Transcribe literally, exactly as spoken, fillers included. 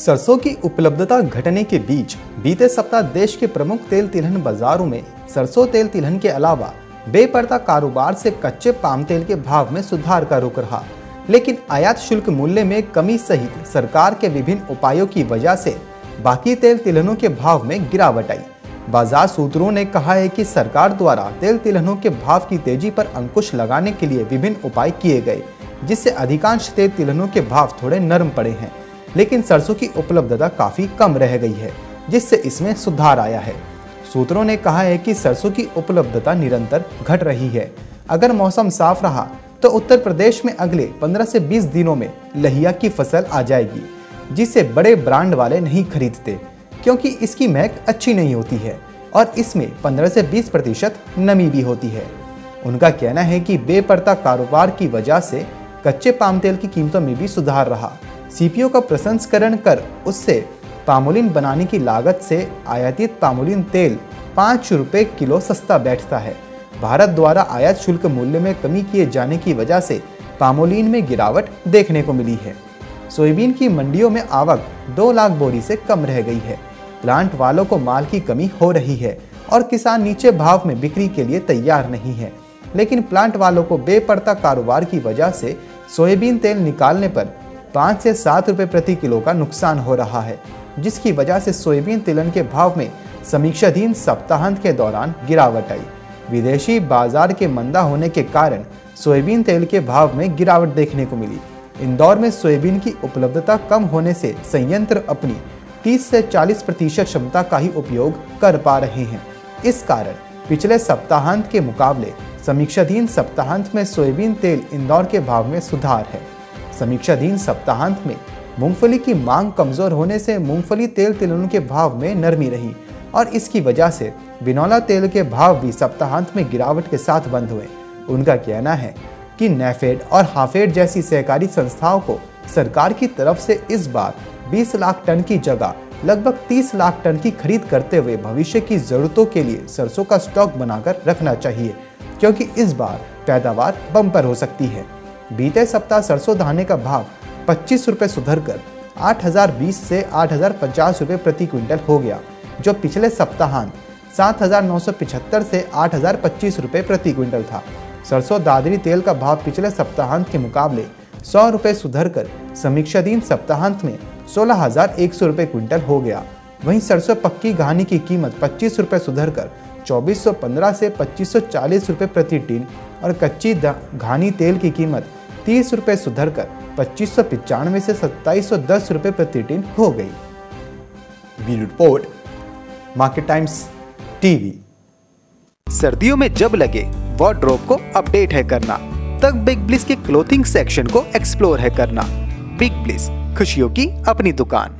सरसों की उपलब्धता घटने के बीच बीते सप्ताह देश के प्रमुख तेल तिलहन बाजारों में सरसों तेल तिलहन के अलावा बेपर्दा कारोबार से कच्चे पाम तेल के भाव में सुधार का रुख रहा, लेकिन आयात शुल्क मूल्य में कमी सहित सरकार के विभिन्न उपायों की वजह से बाकी तेल तिलहनों के भाव में गिरावट आई। बाजार सूत्रों ने कहा है कि सरकार द्वारा तेल तिलहनों के भाव की तेजी पर अंकुश लगाने के लिए विभिन्न उपाय किए गए, जिससे अधिकांश तेल तिलहनों के भाव थोड़े नरम पड़े हैं, लेकिन सरसों की उपलब्धता काफी कम रह गई है, जिससे इसमें सुधार आया है। सूत्रों ने कहा है कि सरसों की उपलब्धता निरंतर घट रही है। अगर मौसम साफ रहा तो उत्तर प्रदेश में अगले पंद्रह से बीस दिनों में लहिया की फसल आ जाएगी, जिसे बड़े ब्रांड वाले नहीं खरीदते क्योंकि इसकी महक अच्छी नहीं होती है और इसमें पंद्रह से बीस प्रतिशत नमी भी होती है। उनका कहना है कि बेपर्दा कारोबार की वजह से कच्चे पाम तेल की कीमतों में भी सुधार रहा। सीपीओ का प्रसंस्करण कर उससे पामोलिन बनाने की लागत से आयातित पामोलिन तेल पाँच रुपये किलो सस्ता बैठता है। भारत द्वारा आयात शुल्क मूल्य में कमी किए जाने की वजह से पामोलिन में गिरावट देखने को मिली है। सोयाबीन की मंडियों में आवक दो लाख बोरी से कम रह गई है। प्लांट वालों को माल की कमी हो रही है और किसान नीचे भाव में बिक्री के लिए तैयार नहीं है, लेकिन प्लांट वालों को बेपर्दा कारोबार की वजह से सोयाबीन तेल निकालने पर पाँच से सात रुपये प्रति किलो का नुकसान हो रहा है, जिसकी वजह से सोयाबीन तिलहन के भाव में समीक्षाधीन सप्ताहांत के दौरान गिरावट आई। विदेशी बाजार के मंदा होने के कारण सोयाबीन तेल के भाव में गिरावट देखने को मिली। इंदौर में सोयाबीन की उपलब्धता कम होने से संयंत्र अपनी तीस से चालीस प्रतिशत क्षमता का ही उपयोग कर पा रहे हैं। इस कारण पिछले सप्ताहांत के मुकाबले समीक्षाधीन सप्ताहांत में सोयाबीन तेल इंदौर के भाव में सुधार है। समीक्षाधीन सप्ताहांत में मूंगफली की मांग कमजोर होने से मूंगफली तेल तिलहनों के भाव में नरमी रही और इसकी वजह से बिनौला तेल के भाव भी सप्ताहांत में गिरावट के साथ बंद हुए। उनका कहना है कि नेफेड और हाफेड जैसी सहकारी संस्थाओं को सरकार की तरफ से इस बार बीस लाख टन की जगह लगभग तीस लाख टन की खरीद करते हुए भविष्य की जरूरतों के लिए सरसों का स्टॉक बनाकर रखना चाहिए, क्योंकि इस बार पैदावार बम्पर हो सकती है। बीते सप्ताह सरसों दाने का भाव पच्चीस रुपये सुधर कर आठ हजार बीस से आठ हजार पचास रुपये प्रति क्विंटल हो गया, जो पिछले सप्ताहांत सात हजार नौ सौ पिछहत्तर से आठ हजार पच्चीस रुपये प्रति क्विंटल था। सरसों दादरी तेल का भाव पिछले सप्ताहांत के मुकाबले सौ रुपये सुधर कर समीक्षाधीन सप्ताहांत में सोलह हजार एक सौ रुपये क्विंटल हो गया। वहीं सरसों पक्की घानी की कीमत पच्चीस रुपये सुधर कर चौबीस सौ पंद्रह से पच्चीस सौ चालीस रुपये प्रति टीन और कच्ची घानी तेल की कीमत तीस रुपये सुधर कर पच्चीस सौ पचानवे से सत्ताईस सौ दस रुपये प्रति टीन हो गई। Bureau report, market times TV. सर्दियों में जब लगे वार्डरोब को अपडेट है करना, तब बिग ब्लिस के क्लोथिंग सेक्शन को एक्सप्लोर है करना। बिग ब्लिस, खुशियों की अपनी दुकान।